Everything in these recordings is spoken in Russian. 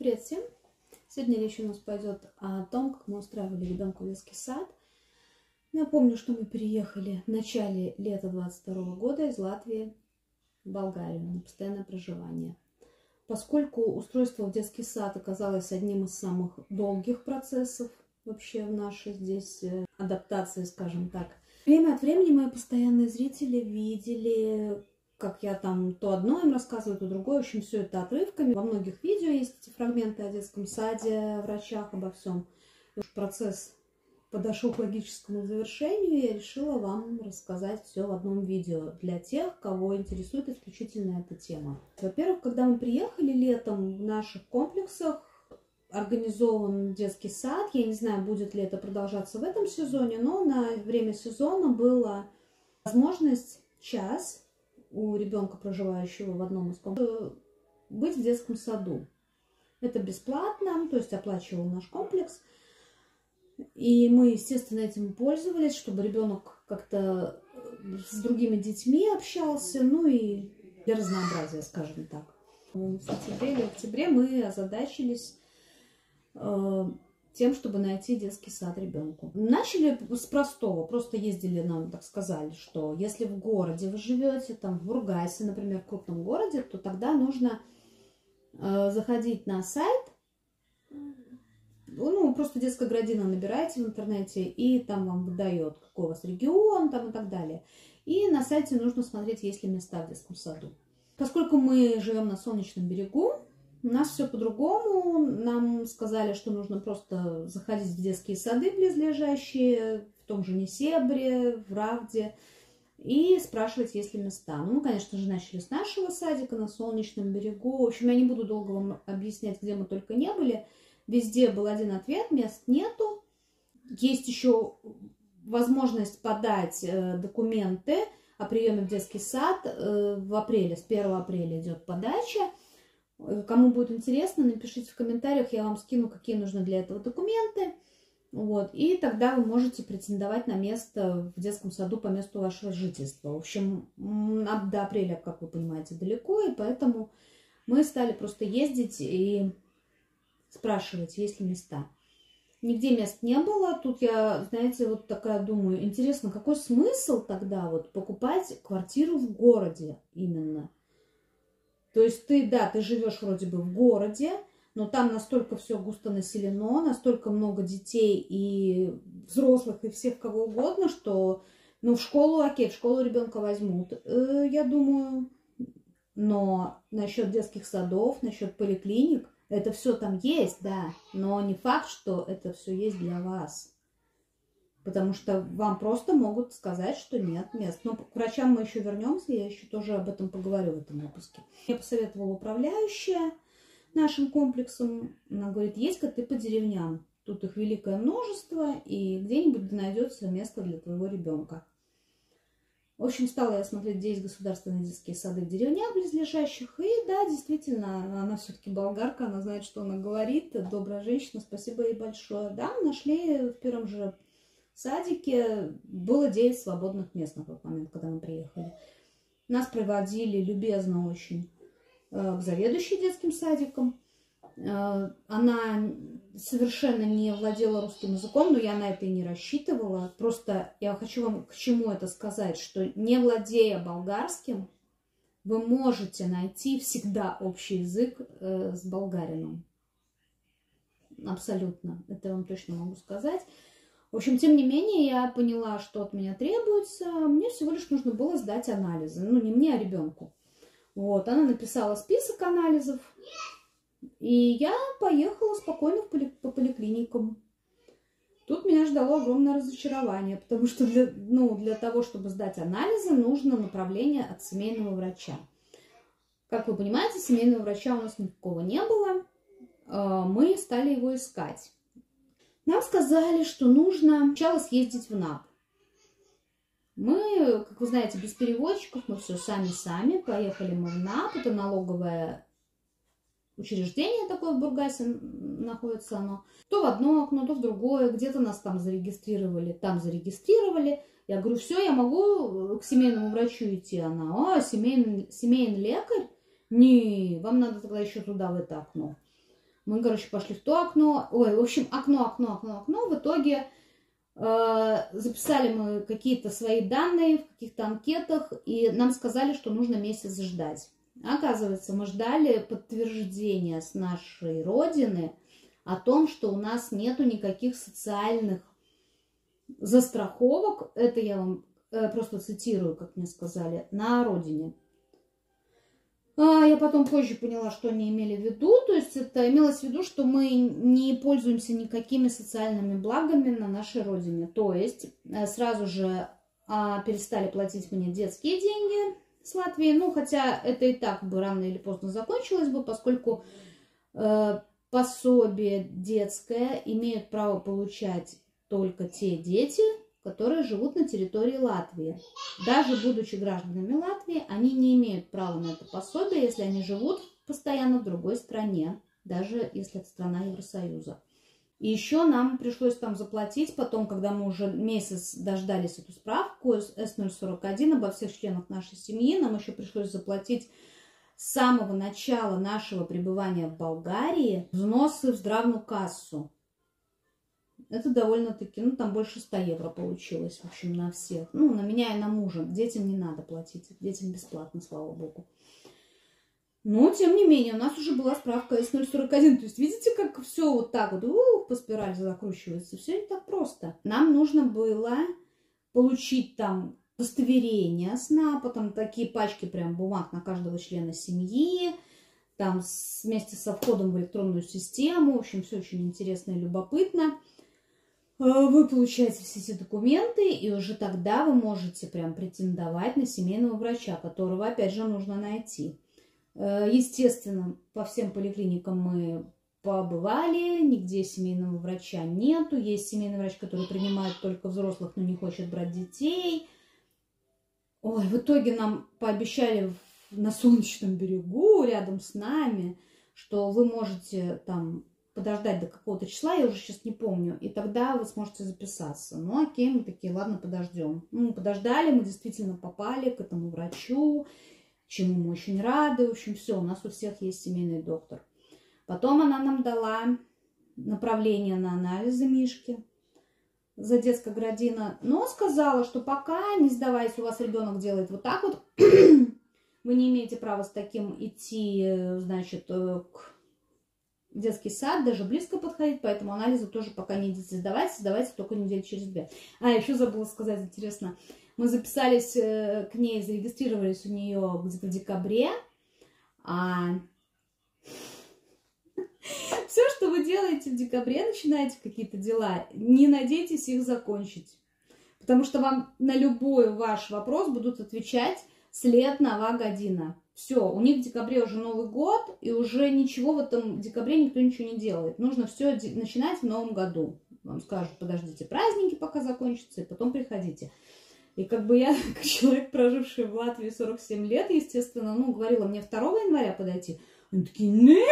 Привет всем! Сегодня речь у нас пойдет о том, как мы устраивали ребенку детский сад. Напомню, что мы переехали в начале лета 2022 года из Латвии в Болгарию на постоянное проживание. Поскольку устройство в детский сад оказалось одним из самых долгих процессов вообще в нашей здесь адаптации, скажем так, время от времени мои постоянные зрители видели, как я там то одно им рассказываю, то другое. В общем, все это отрывками. Во многих видео есть эти фрагменты о детском саде, о врачах, обо всем. Процесс подошел к логическому завершению, и я решила вам рассказать все в одном видео для тех, кого интересует исключительно эта тема. Во-первых, когда мы приехали летом, в наших комплексах организован детский сад. Я не знаю, будет ли это продолжаться в этом сезоне, но на время сезона была возможность час у ребенка, проживающего в одном из комплексов, быть в детском саду. Это бесплатно, то есть оплачивал наш комплекс. И мы, естественно, этим пользовались, чтобы ребенок как-то с другими детьми общался, ну и для разнообразия, скажем так. В сентябре или октябре мы озадачились тем, чтобы найти детский сад ребенку. Начали с простого, просто ездили, нам так сказали, что если в городе вы живете, там в Бургасе, например, в крупном городе, то тогда нужно заходить на сайт, ну, просто детская градина набираете в интернете, и там вам выдает, какой у вас регион, там и так далее. И на сайте нужно смотреть, есть ли места в детском саду. Поскольку мы живем на Солнечном берегу, у нас все по-другому. Нам сказали, что нужно просто заходить в детские сады близлежащие, в том же Несебре, в Равде, и спрашивать, есть ли места. Ну, мы, конечно же, начали с нашего садика на Солнечном берегу. В общем, я не буду долго вам объяснять, где мы только не были. Везде был один ответ: мест нету. Есть еще возможность подать документы о приеме в детский сад в апреле. С 1 апреля идет подача. Кому будет интересно, напишите в комментариях, я вам скину, какие нужны для этого документы. Вот. И тогда вы можете претендовать на место в детском саду по месту вашего жительства. В общем, до апреля, как вы понимаете, далеко, и поэтому мы стали просто ездить и спрашивать, есть ли места. Нигде мест не было. Тут я, знаете, вот такая думаю, интересно, какой смысл тогда вот покупать квартиру в городе именно? То есть ты живешь вроде бы в городе, но там настолько все густо населено, настолько много детей и взрослых, и всех кого угодно, что, ну, в школу, окей, в школу ребенка возьмут, я думаю. Но насчет детских садов, насчет поликлиник, это все там есть, да, но не факт, что это все есть для вас. Потому что вам просто могут сказать, что нет мест. Но к врачам мы еще вернемся, я еще тоже об этом поговорю в этом выпуске. Я посоветовала управляющая нашим комплексом. Она говорит, есть коты по деревням. Тут их великое множество, и где-нибудь найдется место для твоего ребенка. В общем, стала я смотреть, где есть государственные детские сады в деревнях близлежащих. И да, действительно, она все-таки болгарка, она знает, что она говорит. Добрая женщина, спасибо ей большое. Да, мы нашли в первом же садике, было 9 свободных мест на тот момент, когда мы приехали. Нас проводили любезно очень к заведующей детским садиком. Она совершенно не владела русским языком, но я на это и не рассчитывала. Просто я хочу вам к чему это сказать, что не владея болгарским, вы можете найти всегда общий язык с болгарином. Абсолютно. Это я вам точно могу сказать. В общем, тем не менее, я поняла, что от меня требуется. Мне всего лишь нужно было сдать анализы. Ну, не мне, а ребенку. Вот, она написала список анализов. И я поехала спокойно по поликлиникам. Тут меня ждало огромное разочарование, потому что для того, чтобы сдать анализы, нужно направление от семейного врача. Как вы понимаете, семейного врача у нас никакого не было. Мы стали его искать. Нам сказали, что нужно сначала съездить в НАП. Мы, как вы знаете, без переводчиков, мы все сами. Поехали мы в НАП, это налоговое учреждение такое в Бургасе находится оно. То в одно окно, то в другое, где-то нас там зарегистрировали, Я говорю, все, я могу к семейному врачу идти. Она, семейный лекарь? Не, вам надо тогда еще туда, в это окно. Мы, короче, пошли в то окно. Ой, в общем, окно. В итоге записали мы какие-то свои данные в каких-то анкетах, и нам сказали, что нужно месяц ждать. Оказывается, мы ждали подтверждения с нашей родины о том, что у нас нету никаких социальных застраховок. Это я вам просто цитирую, как мне сказали, на родине. Я потом позже поняла, что они имели в виду. То есть это имелось в виду, что мы не пользуемся никакими социальными благами на нашей родине. То есть сразу же перестали платить мне детские деньги с Латвии. Ну, хотя это и так бы рано или поздно закончилось бы, поскольку пособие детское имеют право получать только те дети, которые живут на территории Латвии. Даже будучи гражданами Латвии, они не имеют права на это пособие, если они живут постоянно в другой стране, даже если это страна Евросоюза. И еще нам пришлось там заплатить, потом, когда мы уже месяц дождались эту справку С-041 обо всех членах нашей семьи, нам еще пришлось заплатить с самого начала нашего пребывания в Болгарии взносы в здравную кассу. Это довольно-таки, ну, там больше 100 евро получилось, в общем, на всех. Ну, на меня и на мужа. Детям не надо платить. Детям бесплатно, слава богу. Но, тем не менее, у нас уже была справка С-041. То есть, видите, как все вот так вот по спирали закручивается. Все не так просто. Нам нужно было получить там удостоверение сна, потом такие пачки прям бумаг на каждого члена семьи, там вместе со входом в электронную систему. В общем, все очень интересно и любопытно. Вы получаете все эти документы, и уже тогда вы можете прям претендовать на семейного врача, которого, опять же, нужно найти. Естественно, по всем поликлиникам мы побывали, нигде семейного врача нету. Есть семейный врач, который принимает только взрослых, но не хочет брать детей. Ой, в итоге нам пообещали на Солнечном берегу, рядом с нами, что вы можете там подождать до какого-то числа, я уже сейчас не помню, и тогда вы сможете записаться. Ну, окей, мы такие, ладно, подождем. Мы подождали, мы действительно попали к этому врачу, чему мы очень рады. В общем, все, у нас у всех есть семейный доктор. Потом она нам дала направление на анализы Мишки за детская градина, но сказала, что пока не сдавайте, у вас ребенок делает вот так вот, вы не имеете права с таким идти, значит, к детский сад, даже близко подходить, поэтому анализы тоже пока не идите сдавать, сдавайте только недели через 2. Еще забыла сказать, интересно, мы записались к ней, зарегистрировались у нее где-то в декабре, все, что вы делаете в декабре, начинаете какие-то дела, не надейтесь их закончить, потому что вам на любой ваш вопрос будут отвечать след нова година. Все, у них в декабре уже Новый год, и уже ничего в этом декабре никто ничего не делает. Нужно все начинать в новом году. Вам скажут, подождите праздники, пока закончатся, и потом приходите. И как бы я, как человек, проживший в Латвии 47 лет, естественно, ну, говорила мне 2 января подойти. Они такие, не,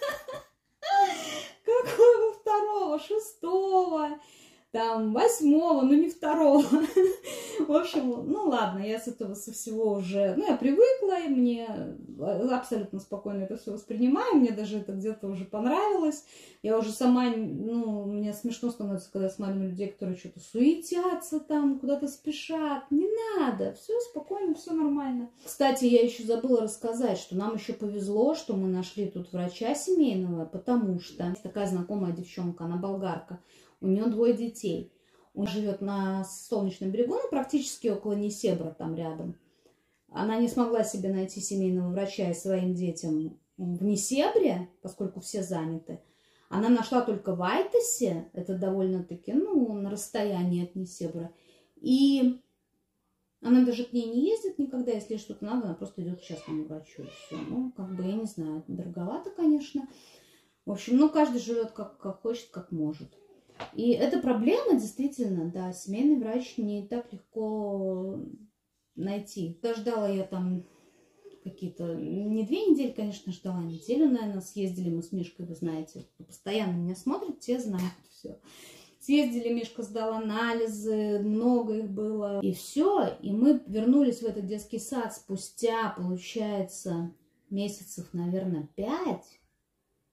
какого 2, 6, там, 8, ну не 2. В общем, ну ладно, я с этого со всего уже, ну я привыкла, и мне абсолютно спокойно это все воспринимаю, мне даже это где-то уже понравилось. Я уже сама, ну, мне смешно становится, когда смотрю на людей, которые что-то суетятся там, куда-то спешат. Не надо, все спокойно, все нормально. Кстати, я еще забыла рассказать, что нам еще повезло, что мы нашли тут врача семейного, потому что такая знакомая девчонка, она болгарка, у нее 2 детей. Он живет на Солнечном берегу, ну, практически около Несебра, там рядом. Она не смогла себе найти семейного врача и своим детям в Несебре, поскольку все заняты. Она нашла только в Айтосе, это довольно-таки, ну, на расстоянии от Несебра. И она даже к ней не ездит никогда, если что-то надо, она просто идет к частному врачу. И все. Ну, как бы, я не знаю, дороговато, конечно. В общем, ну, каждый живет как хочет, как может. И эта проблема действительно, да, семейный врач не так легко найти. Ждала я там какие-то, не 2 недели, конечно, ждала, неделю, наверное, съездили мы с Мишкой, вы знаете, кто постоянно меня смотрит, те знают все. Съездили, Мишка сдал анализы, много их было, и все, и мы вернулись в этот детский сад спустя, получается, месяцев, наверное, 5.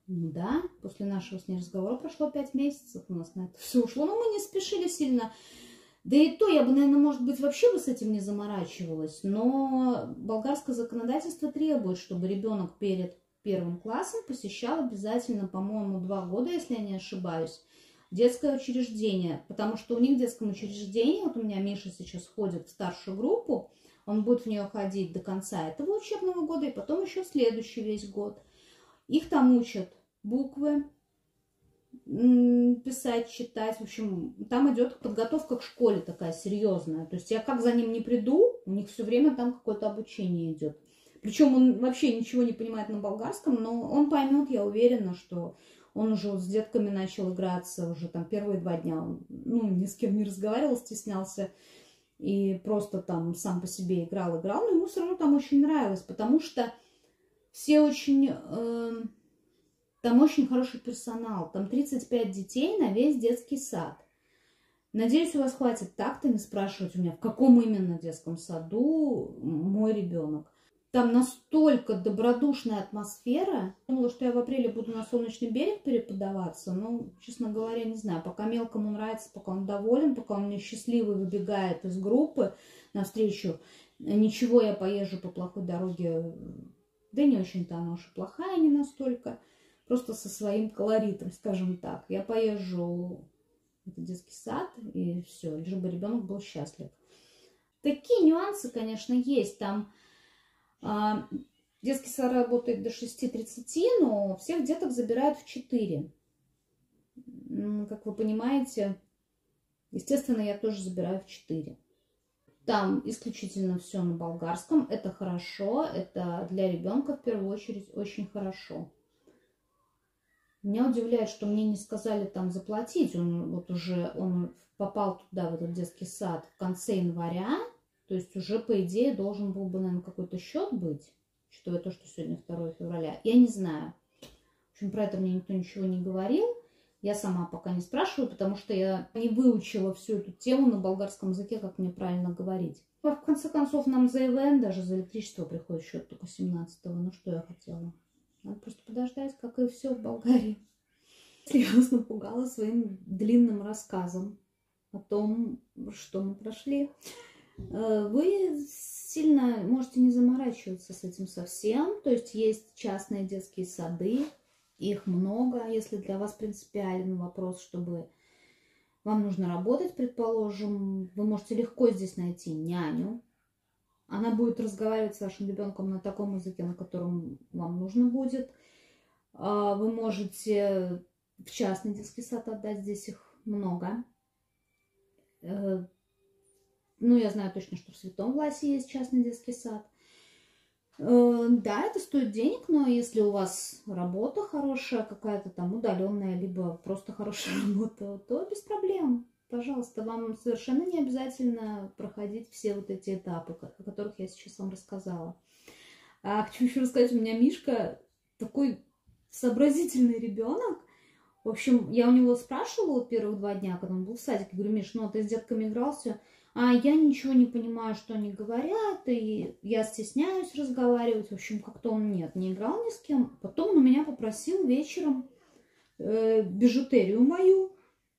Ну да, после нашего с ней разговора прошло 5 месяцев, у нас на это все ушло. Но мы не спешили сильно. Да и то, я бы, наверное, может быть, вообще бы с этим не заморачивалась. Но болгарское законодательство требует, чтобы ребенок перед 1 классом посещал обязательно, по-моему, 2 года, если я не ошибаюсь, детское учреждение. Потому что у них в детском учреждении, вот у меня Миша сейчас ходит в старшую группу, он будет в нее ходить до конца этого учебного года и потом еще следующий весь год. Их там учат буквы, писать, читать. В общем, там идет подготовка к школе такая серьезная. То есть я как за ним не приду, у них все время там какое-то обучение идет. Причем он вообще ничего не понимает на болгарском, но он поймет, я уверена, что он уже вот с детками начал играться, уже там первые 2 дня он, ни с кем не разговаривал, стеснялся и просто там сам по себе играл, но ему все равно там очень нравилось, потому что все очень... Там очень хороший персонал. Там 35 детей на весь детский сад. Надеюсь, у вас хватит такта не спрашивать у меня, в каком именно детском саду мой ребенок. Там настолько добродушная атмосфера. Думала, что я в апреле буду на Солнечный берег переподаваться. Но, честно говоря, не знаю. Пока мелкому нравится, пока он доволен, пока он мне счастливый выбегает из группы навстречу. Ничего, я поезжу по плохой дороге. Да не очень-то она уж и плохая, не настолько. Просто со своим колоритом, скажем так. Я поезжу в этот детский сад, и все, лишь бы ребенок был счастлив. Такие нюансы, конечно, есть. Там детский сад работает до 6:30, но всех деток забирают в 4. Как вы понимаете, естественно, я тоже забираю в 4. Там исключительно все на болгарском. Это хорошо, это для ребенка в первую очередь очень хорошо. Меня удивляет, что мне не сказали там заплатить. Он попал туда, в этот детский сад, в конце января. То есть уже, по идее, должен был бы, наверное, какой-то счет быть, учитывая то, что сегодня 2 февраля. Я не знаю. В общем, про это мне никто ничего не говорил. Я сама пока не спрашиваю, потому что я не выучила всю эту тему на болгарском языке, как мне правильно говорить. В конце концов, нам за ИВН, даже за электричество приходит счет только 17-го. Ну, что я хотела? Надо просто подождать, как и все в Болгарии. Я вас напугала своим длинным рассказом о том, что мы прошли. Вы сильно можете не заморачиваться с этим совсем. То есть есть частные детские сады, их много. Если для вас принципиален вопрос, чтобы вам нужно работать, предположим, вы можете легко здесь найти няню. Она будет разговаривать с вашим ребенком на таком языке, на котором вам нужно будет. Вы можете в частный детский сад отдать, здесь их много. Я знаю точно, что в Святом Власе есть частный детский сад. Да, это стоит денег, но если у вас работа хорошая, какая-то там удаленная, либо просто хорошая работа, то без проблем. Пожалуйста, вам совершенно не обязательно проходить все вот эти этапы, о которых я сейчас вам рассказала. Хочу еще рассказать, у меня Мишка такой сообразительный ребенок. В общем, я у него спрашивала первых 2 дня, когда он был в садике, говорю: Миш, ты с детками игрался? Я ничего не понимаю, что они говорят, и я стесняюсь разговаривать. В общем, как-то он не играл ни с кем. Потом он у меня попросил вечером бижутерию мою.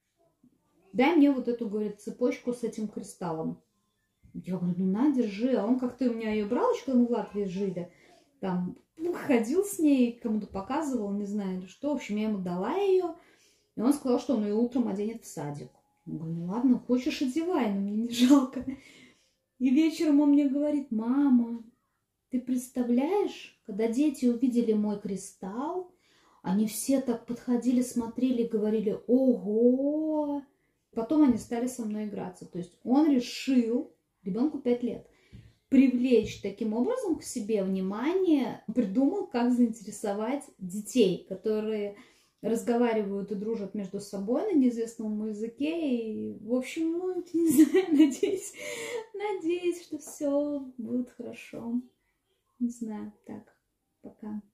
Дай мне вот эту, говорит, цепочку с этим кристаллом. Я говорю: на, держи. А он как-то у меня ее брал, еще когда мы в Латвии жили. Там ходил с ней, кому-то показывал, не знаю или что. В общем, я ему дала ее. И он сказал, что он ее утром оденет в садик. Я говорю: ладно, хочешь, одевай, но мне не жалко. И вечером он мне говорит: мама, ты представляешь, когда дети увидели мой кристалл, они все так подходили, смотрели, говорили: ого! Потом они стали со мной играться. То есть он решил, ребенку 5 лет, привлечь таким образом к себе внимание, придумал, как заинтересовать детей, которые разговаривают и дружат между собой на неизвестном ему языке. И, в общем, не знаю, надеюсь, что все будет хорошо. Не знаю, так, пока.